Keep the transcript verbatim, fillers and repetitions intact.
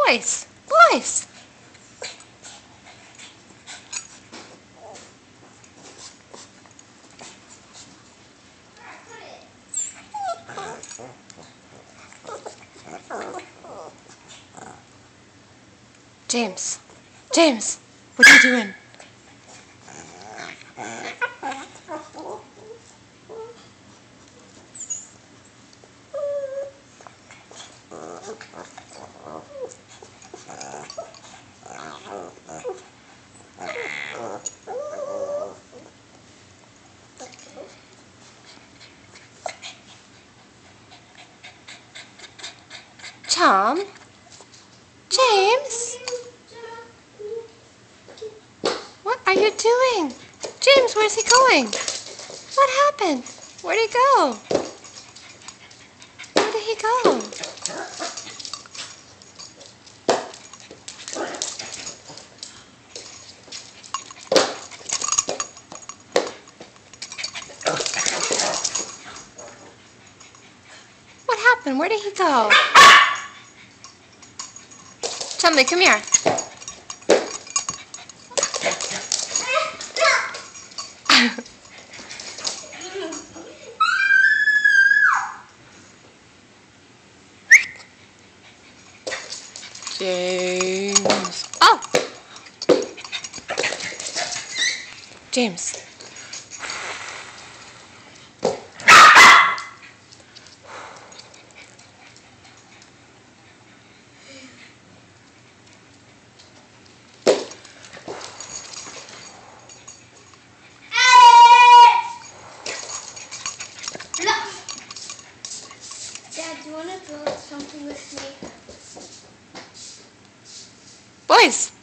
Boys, boys. James, James, what are you doing? Chum? James? What are you doing? James, where's he going? What happened? Where'd he go? Where did he go? What happened? Where did he go? Chum Lee, come here. James. Oh! James. Dad, do you want to build something with me? Boys.